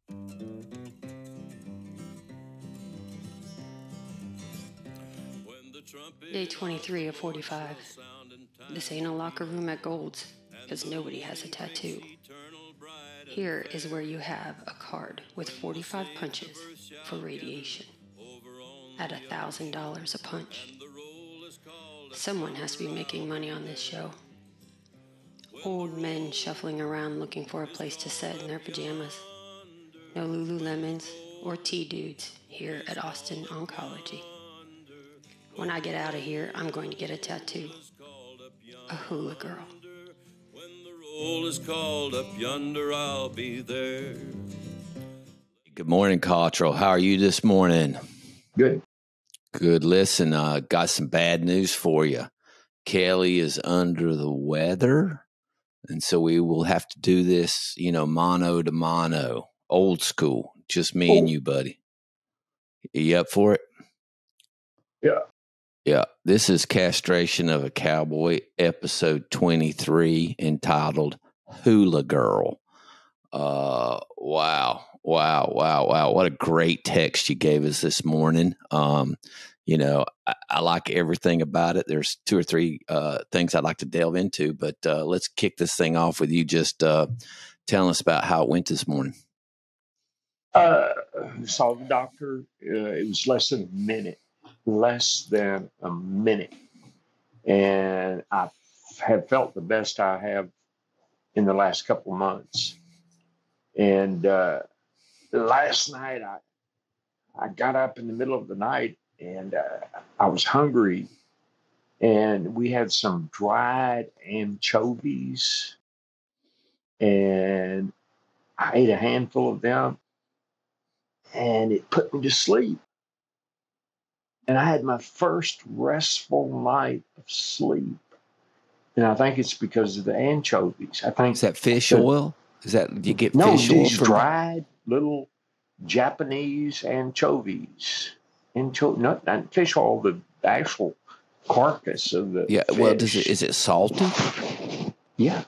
Day 23 of 45. This ain't a locker room at Gold's, because nobody has a tattoo. Here is where you have a card with 45 punches for radiation at $1,000 a punch. Someone has to be making money on this show. Old men shuffling around looking for a place to sit in their pajamas. No Lululemons or T-dudes here at Austin Oncology. When I get out of here, I'm going to get a tattoo. A Hula girl. When the roll is called up yonder, I'll be there. Good morning, Cottrell. How are you this morning? Good. Good. Listen, got some bad news for you. Kelly is under the weather, and so we will have to do this, mano to mano, old school, just me and you, buddy. Are you up for it? Yeah. Yeah. This is Castration of a Cowboy, episode 23, entitled Hula Girl. Wow. What a great text you gave us this morning. I like everything about it. There's two or three things I'd like to delve into, but let's kick this thing off with you just telling us about how it went this morning. Saw the doctor. It was less than a minute. And I have felt the best I have in the last couple of months. And last night, I got up in the middle of the night and I was hungry. And we had some dried anchovies. And I ate a handful of them. And it put me to sleep. And I had my first restful night of sleep. And I think it's because of the anchovies. I think is that fish oil? Is that you get fish oil? No, oil these dried little Japanese anchovies. Not fish oil, the actual carcass of the fish. Well, is it salty? Yeah.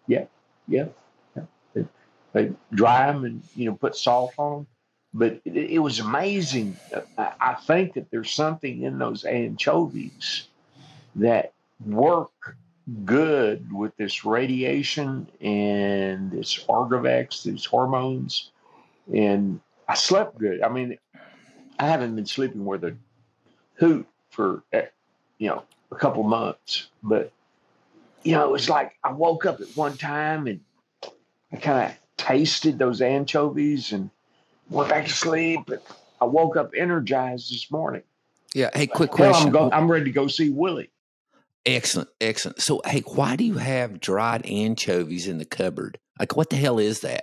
They dry them and put salt on them. But it was amazing. I think that there's something in those anchovies that work good with this radiation and this Argovex, these hormones. And I slept good. I mean, I haven't been sleeping with a hoot for, a couple months. But, it was like I woke up at one time and I kind of tasted those anchovies and went back to sleep. And I woke up energized this morning. Yeah. Hey, quick question. I'm ready to go see Willie. Excellent. So, hey, why do you have dried anchovies in the cupboard? Like, what the hell is that?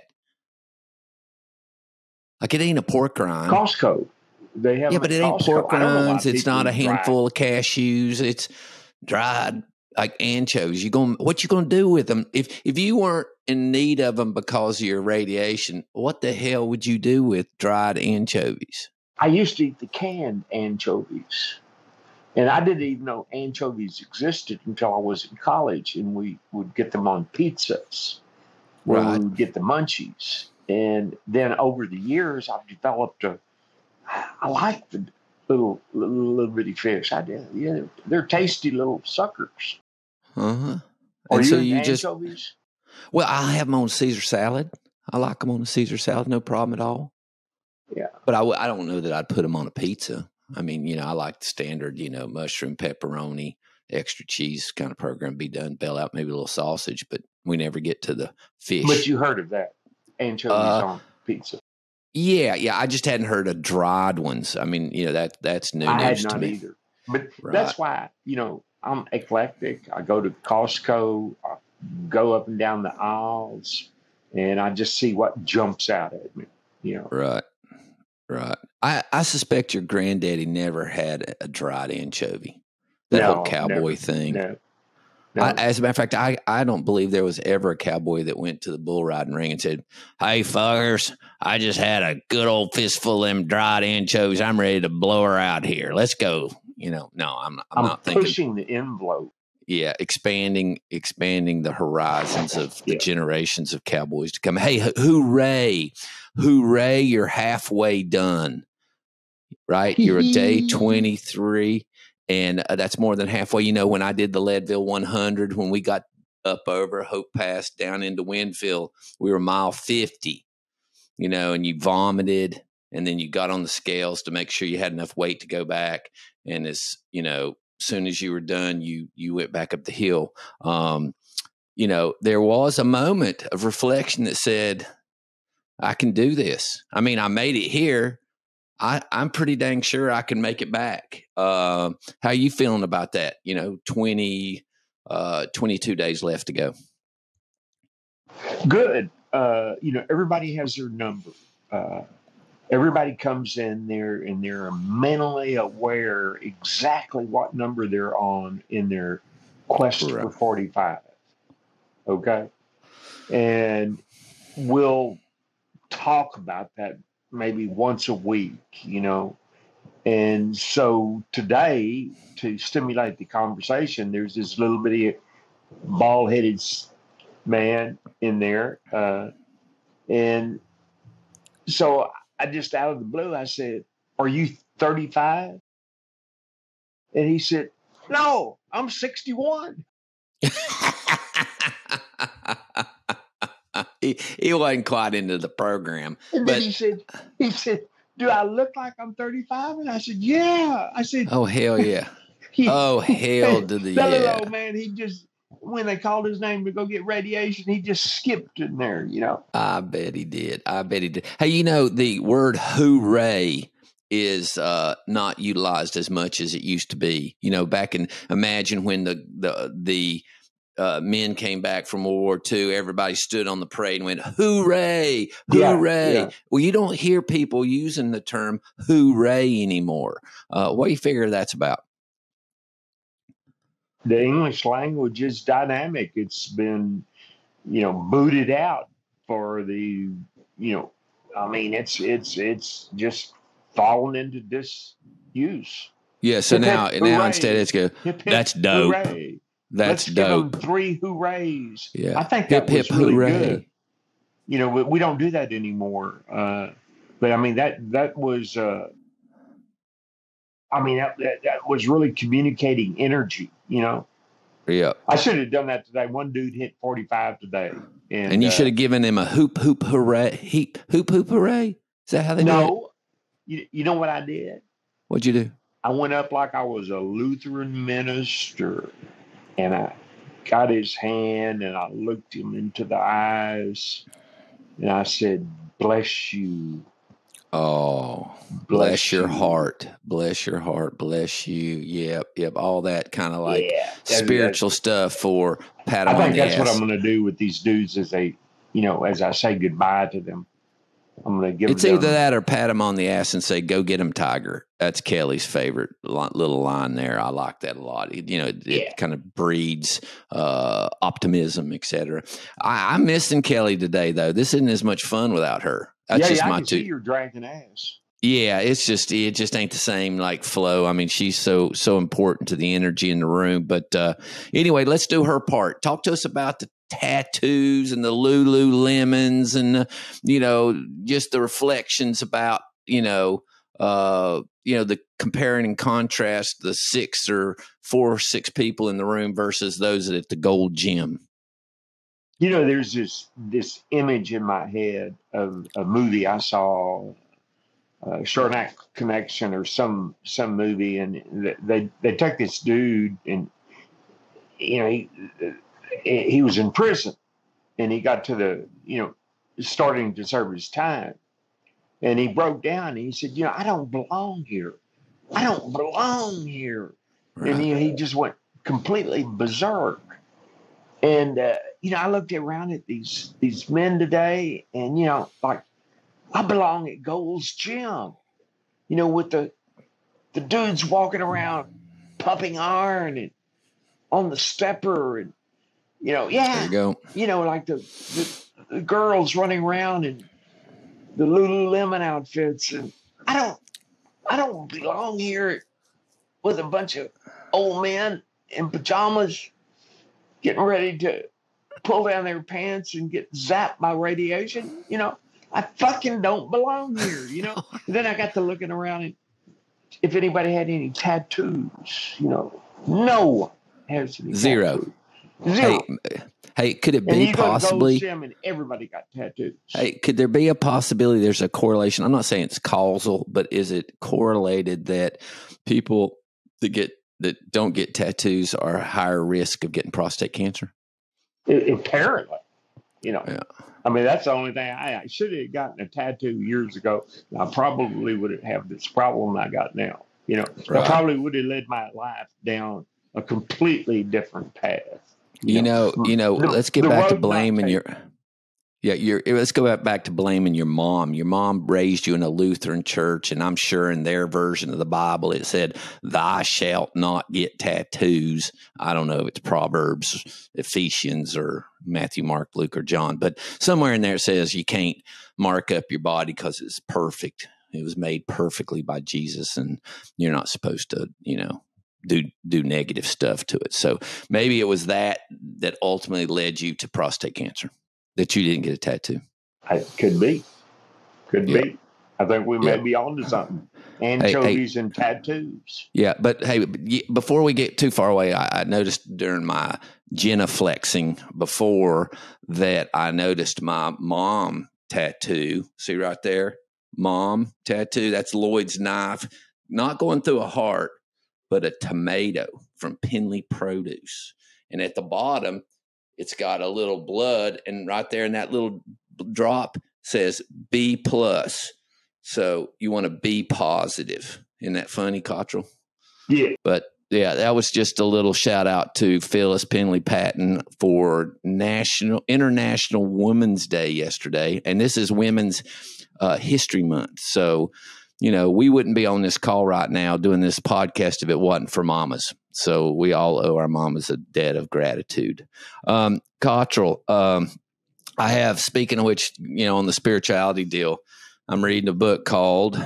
Like, it ain't a pork rind. Costco. They have. Yeah, but it ain't pork rinds. It's not a handful of cashews. It's dried like anchovies. What you gonna do with them? If you weren't in need of them because of your radiation, what the hell would you do with dried anchovies? I used to eat the canned anchovies. And I didn't even know anchovies existed until I was in college, and we would get them on pizzas where we would get the munchies. And then over the years, I've developed I like the little bitty fish. I did. Yeah, they're tasty little suckers. Uh-huh. Are you in anchovies? Well, I have them on Caesar salad. I like them on a Caesar salad, no problem at all. Yeah. But I don't know that I'd put them on a pizza. I mean, I like the standard, mushroom, pepperoni, extra cheese kind of program be done, bail out maybe a little sausage, but we never get to the fish. But you heard of that, anchovies on pizza. Yeah. I just hadn't heard of dried ones. I mean, that's new news to me. I had not either. But that's why, I'm eclectic. I go to Costco, I go up and down the aisles, and I just see what jumps out at me, Right. I suspect your granddaddy never had a dried anchovy. That whole cowboy thing. No. As a matter of fact, I don't believe there was ever a cowboy that went to the bull riding ring and said, "Hey, fuckers, I just had a good old fistful of them dried anchovies. I'm ready to blow her out here. Let's go." No, I'm not thinking. Pushing the envelope. Yeah, expanding the horizons of the generations of cowboys to come. Hey, hooray! hooray, you're halfway done, right? You're a day 23, and that's more than halfway. You know, when I did the Leadville 100, when we got up over Hope Pass down into Winfield, we were mile 50, you know, and you vomited, and then you got on the scales to make sure you had enough weight to go back. And as soon as you were done, you went back up the hill. You know, there was a moment of reflection that said, I can do this. I mean, I made it here. I'm pretty dang sure I can make it back. How are you feeling about that? You know, 22 days left to go. Good. You know, everybody has their number. Everybody comes in there and they're mentally aware exactly what number they're on in their quest for 45. Okay. And we'll talk about that maybe once a week, you know. And so today, to stimulate the conversation, there's this little bitty bald-headed man in there. And so I just out of the blue, I said, "Are you 35?" And he said, "No, I'm 61." He wasn't quite into the program. And then he said, "Do I look like I'm 35?" And I said, "Yeah." I said, "Oh, hell yeah." Oh, hell to the that yeah. little old man, he just, when they called his name to go get radiation, he just skipped in there, you know. I bet he did. Hey, you know, the word hooray is not utilized as much as it used to be. You know, imagine when the men came back from World War II, everybody stood on the parade and went, hooray, hooray. Yeah. Well, you don't hear people using the term hooray anymore. What do you figure that's about? The English language is dynamic. It's been, you know, booted out for the, you know, I mean, it's just fallen into disuse. Yeah. So now instead it's go, that's dope. Hooray. That's Let's dope. give them 3 hoorays. Yeah. I think that was really hooray. good. You know, we don't do that anymore. But I mean, that was, that was really communicating energy, you know? Yeah. I should have done that today. One dude hit 45 today. And you should have given him a hoop hooray. Hoop hooray? Is that how they do it? No. You know what I did? What'd you do? I went up like I was a Lutheran minister, and I got his hand and I looked him into the eyes and I said, "Bless you." Oh, bless your heart. Bless your heart. Bless you. Yep. All that kind of like spiritual stuff for pat them on the ass. I think that's what I'm going to do with these dudes as they, you know, as I say goodbye to them. I'm going to give It's them. Either that or pat him on the ass and say, "Go get him, Tiger." That's Kelly's favorite little line there. I like that a lot. It kind of breeds optimism, etc. I'm missing Kelly today, though. This isn't as much fun without her. That's just I my can see you're dragging ass. Yeah, it just ain't the same like flow. I mean, she's so important to the energy in the room. But anyway, let's do her part. Talk to us about the tattoos and the Lululemons and just the reflections about the comparing and contrast the 4 or 6 people in the room versus those at the Gold Gym. You know, there's this image in my head of a movie I saw, Short Act Connection or some movie, and they took this dude, and he was in prison, and he got to the starting to serve his time, and he broke down and he said, "I don't belong here. I don't belong here," right. And he just went completely berserk. And I looked around at these men today, and like, I belong at Gold's Gym, with the dudes walking around pumping iron and on the stepper, and there you go. Like the girls running around in the Lululemon outfits, and I don't belong here with a bunch of old men in pajamas getting ready to pull down their pants and get zapped by radiation. I fucking don't belong here, you know? And then I got to looking around and if anybody had any tattoos, you know, no one has any Zero. tattoos. Zero. Hey, could it And be you go to Gold possibly? Sim and everybody got tattoos. Hey, could there be a possibility there's a correlation? I'm not saying it's causal, but is it correlated that people that don't get tattoos are higher risk of getting prostate cancer? Apparently, you know. Yeah. I mean, that's the only thing. I should have gotten a tattoo years ago. I probably would have this problem I got now. You know, Right. I probably would have led my life down a completely different path. Let's get back to blaming your. Yeah, let's go back to blaming your mom. Your mom raised you in a Lutheran church, and I'm sure in their version of the Bible it said, "Thou shalt not get tattoos." I don't know if it's Proverbs, Ephesians, or Matthew, Mark, Luke, or John, but somewhere in there it says you can't mark up your body because it's perfect. It was made perfectly by Jesus, and you're not supposed to, do negative stuff to it. So maybe it was that ultimately led you to prostate cancer. That you didn't get a tattoo. Could be. Be. I think we may be on to something. Anchovies and tattoos. Yeah, but hey, before we get too far away, I noticed during my genuflexing before that I noticed my mom tattoo. See right there? Mom tattoo. That's Lloyd's knife. Not going through a heart, but a tomato from Penley Produce. And at the bottom, it's got a little blood, and right there in that little drop says B+. So you want to be positive. Isn't that funny, Cottrell? Yeah. But yeah, that was just a little shout out to Phyllis Penley Patton for International Women's Day yesterday. And this is Women's History Month. So, we wouldn't be on this call right now doing this podcast if it wasn't for mamas. So we all owe our mamas a debt of gratitude. Cottrell, I have, speaking of which, on the spirituality deal, I'm reading a book called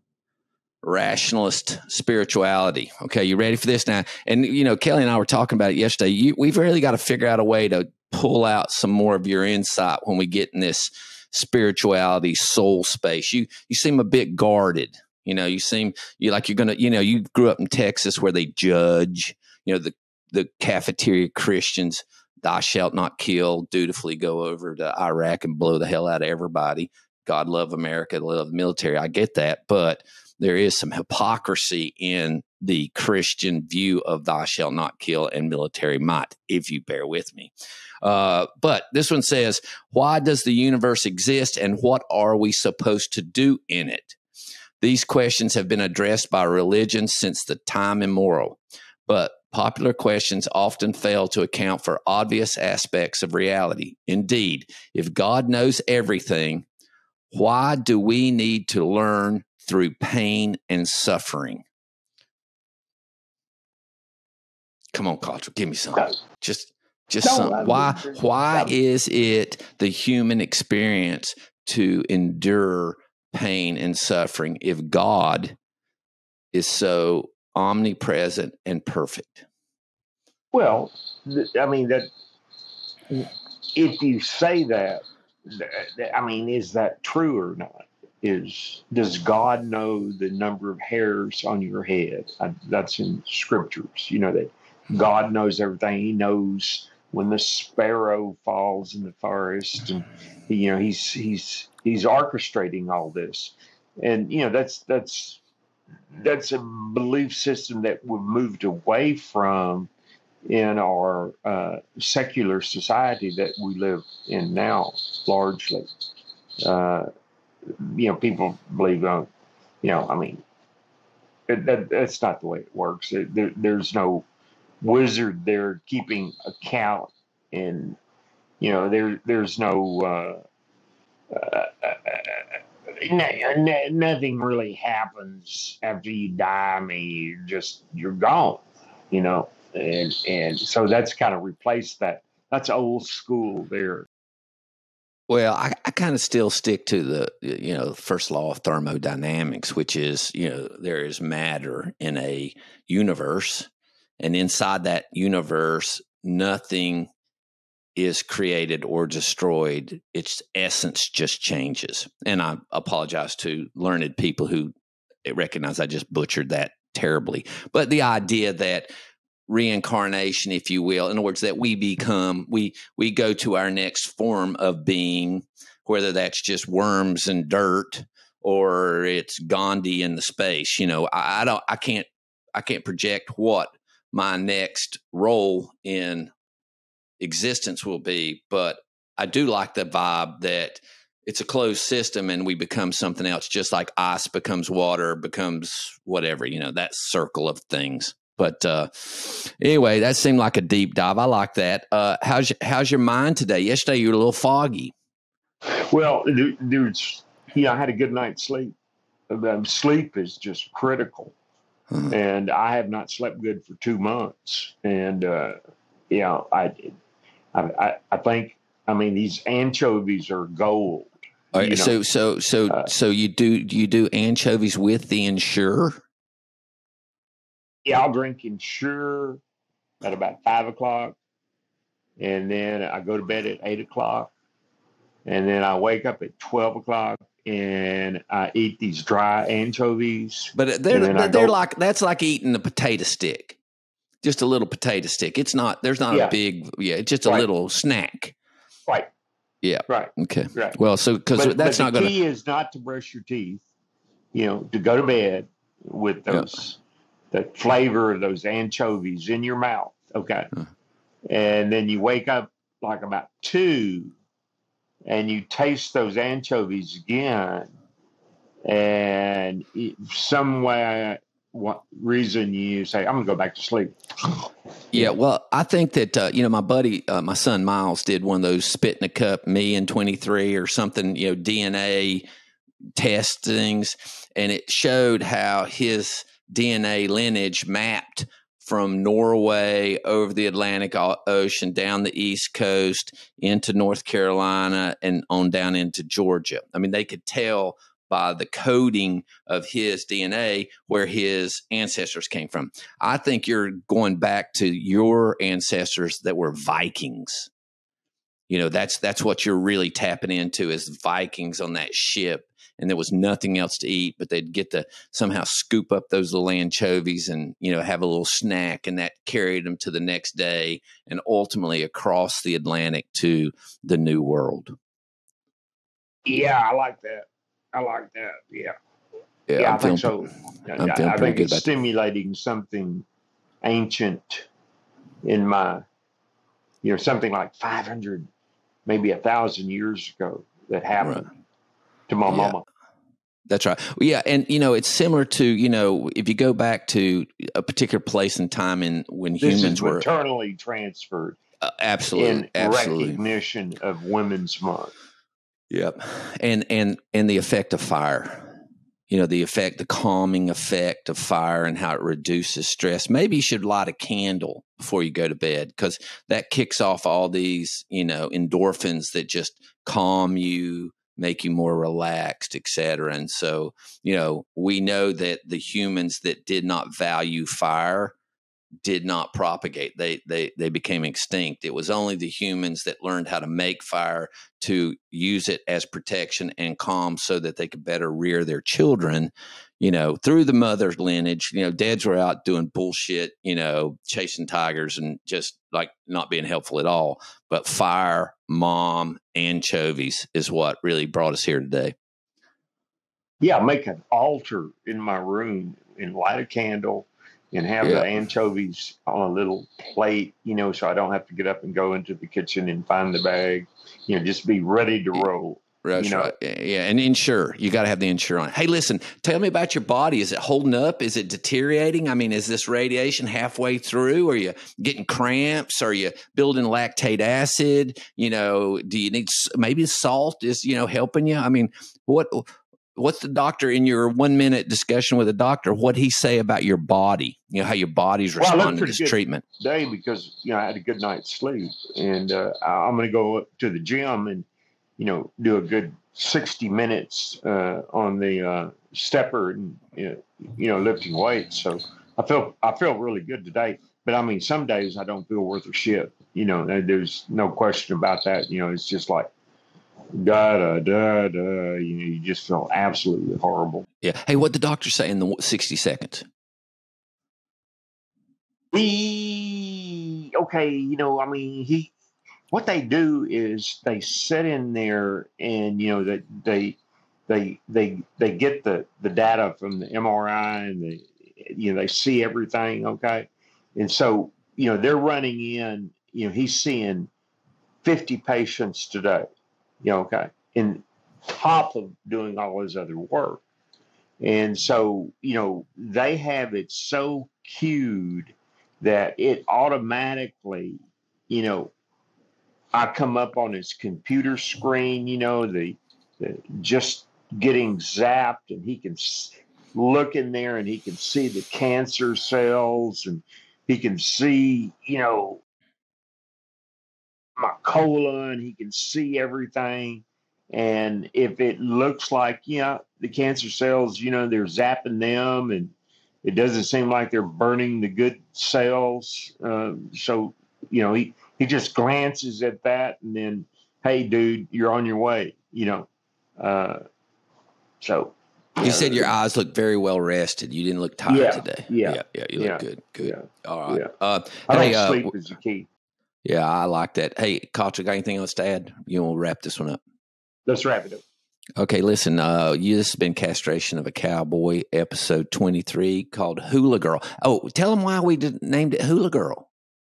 Rationalist Spirituality. Okay, you ready for this now? And, Kelly and I were talking about it yesterday. We've really got to figure out a way to pull out some more of your insight when we get in this spirituality soul space. You seem a bit guarded. You seem like you're going to, you grew up in Texas where they judge, the cafeteria Christians, thou shalt not kill, dutifully go over to Iraq and blow the hell out of everybody. God love America, love the military. I get that. But there is some hypocrisy in the Christian view of thou shalt not kill and military might, if you bear with me. But this one says, why does the universe exist and what are we supposed to do in it? These questions have been addressed by religion since the time immemorial, but popular questions often fail to account for obvious aspects of reality. Indeed, if God knows everything, why do we need to learn through pain and suffering? Come on, Cottrell, give me something. Just something. Why is it the human experience to endure pain and suffering if God is so omnipresent and perfect? Well, I mean, that if you say that, I mean, is that true or not? Does God know the number of hairs on your head? That's in scriptures. That God knows everything. He knows when the sparrow falls in the forest, and he's orchestrating all this. And that's a belief system that we've moved away from in our secular society that we live in now, largely. People believe on, I mean, that's not the way it works. There's no wizard there keeping account, and there's no nothing really happens after you die. I mean, you're gone, and so that's kind of replaced that. That's old school there. Well, I kind of still stick to the, first law of thermodynamics, which is, there is matter in a universe, and inside that universe, nothing is created or destroyed. Its essence just changes. And I apologize to learned people who recognize I just butchered that terribly. But the idea that reincarnation, if you will, in other words, that we become, we go to our next form of being, whether that's just worms and dirt or it's Gandhi in the space. You know, I can't project what my next role in existence will be, but I do like the vibe that it's a closed system and we become something else, just like ice becomes water, becomes whatever, you know, that circle of things. But anyway, that seemed like a deep dive. I like that. How's your mind today? Yesterday you were a little foggy. Well, dude, I had a good night's sleep. Sleep is just critical. And I have not slept good for 2 months. And, I think, I mean, these anchovies are gold. Right, so you do anchovies with the Ensure? Yeah, I'll drink Ensure at about 5 o'clock. And then I go to bed at 8 o'clock. And then I wake up at 12 o'clock and I eat these dry anchovies. But they're like, that's like eating a potato stick, just a little potato stick. It's not, there's not a big, it's just a little snack. Right. Yeah. Right. Okay. Right. Well, so, because that's not going to. The key is not to brush your teeth, to go to bed with those, the flavor of those anchovies in your mouth. Okay. And then you wake up like about 2 and you taste those anchovies again, and some way, what reason you say, I'm going to go back to sleep. Yeah, well, I think that, my buddy, my son Miles did one of those spit in a cup, me and 23 or something, DNA test things, and it showed how his DNA lineage mapped from Norway over the Atlantic Ocean, down the East Coast, into North Carolina, and on down into Georgia. I mean, they could tell by the coding of his DNA where his ancestors came from. I think you're going back to your ancestors that were Vikings. That's what you're really tapping into, is Vikings on that ship. And there was nothing else to eat, but they'd get to somehow scoop up those little anchovies and, have a little snack, and that carried them to the next day and ultimately across the Atlantic to the New World. Yeah, I like that. Yeah. Yeah, I think so. I think it's stimulating something ancient in my, something like 500, maybe 1,000 years ago that happened. Right. To my mama. That's right. Well, yeah. And, it's similar to, if you go back to a particular place and time when humans were eternally transferred. Absolutely. In recognition of Women's Month. Yep. And the effect of fire, the calming effect of fire and how it reduces stress. Maybe you should light a candle before you go to bed, because that kicks off all these, endorphins that just calm you, make you more relaxed, et cetera. And so, we know that the humans that did not value fire did not propagate. They became extinct. It was only the humans that learned how to make fire, to use it as protection and calm, so that they could better rear their children, through the mother lineage. Dads were out doing bullshit, chasing tigers and just like not being helpful at all. But fire, mom, anchovies is what really brought us here today. Yeah, make an altar in my room and light a candle and have the anchovies on a little plate, so I don't have to get up and go into the kitchen and find the bag, just be ready to roll. That's right. Yeah. And Ensure, you got to have the Ensure on. Hey, listen, tell me about your body. Is it holding up? Is it deteriorating? I mean, is this radiation halfway through? Are you getting cramps? Are you building lactate acid? Do you need, maybe salt is, helping you? I mean, what's the doctor, in your 1 minute discussion with a doctor, what'd he say about your body? How your body's responding to this treatment? Today, because, I had a good night's sleep, and I'm going to go up to the gym and, do a good 60 minutes on the stepper and, lifting weights. So I feel really good today. but I mean, some days I don't feel worth a shit. There's no question about that. It's just like, da da da da. You just feel absolutely horrible. Yeah. Hey, what the doctor say in the 60 seconds? What they do is they sit in there and that they get the data from the MRI and they see everything. Okay. And so, they're running in, he's seeing 50 patients today, okay. And top of doing all his other work. And so, they have it so cued that it automatically, I come up on his computer screen, the just getting zapped, and he can look in there and he can see the cancer cells, and he can see, my colon, he can see everything. And if it looks like, the cancer cells, they're zapping them, and it doesn't seem like they're burning the good cells. So, he just glances at that, and then, hey, dude, you're on your way, So. You said your eyes look very well rested. You didn't look tired today. Yeah. You look good. Good. Yeah. All right. Yeah. I think sleep is the key. Yeah, I like that. Hey, Cottrell, got anything else to add? You want to wrap this one up? Let's wrap it up. Okay, listen, this has been Castration of a Cowboy, episode 23, called Hula Girl. Oh, tell them why we named it Hula Girl.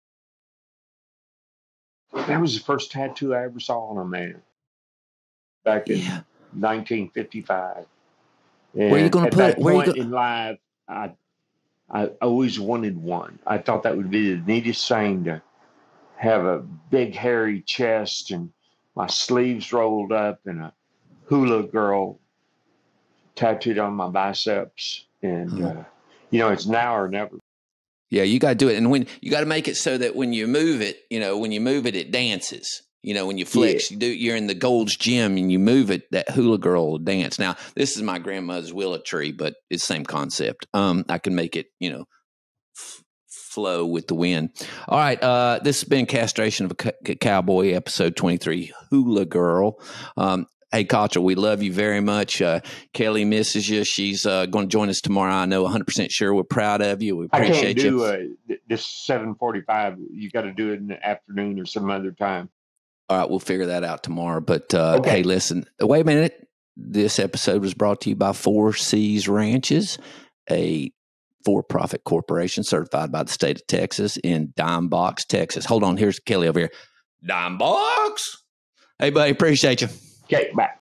That was the first tattoo I ever saw on a man back in 1955. And where are you going to put it? Where in life, I always wanted one. I thought that would be the neatest thing, to have a big hairy chest and my sleeves rolled up and a Hula Girl tattooed on my biceps. And, it's now or never. Yeah, you got to do it. And when you got to make it so that when you move it, it dances. When you flex, you're in the Gold's Gym and you move it, that Hula Girl will dance. Now, this is my grandmother's willow tree, but it's the same concept. I can make it, flow with the wind. All right. This has been Castration of a Cowboy, episode 23, Hula Girl. Hey, Cottrell, we love you very much. Kelly misses you. She's going to join us tomorrow. I know 100% sure. We're proud of you. We appreciate you. I can't do this 7:45. You got to do it in the afternoon or some other time. All right. We'll figure that out tomorrow. But Hey, listen, wait a minute. This episode was brought to you by 4C's Ranches, a for-profit corporation certified by the state of Texas in Dime Box, Texas. Hold on. Here's Kelly over here. Dime Box. Hey, buddy. Appreciate you. Okay, bye.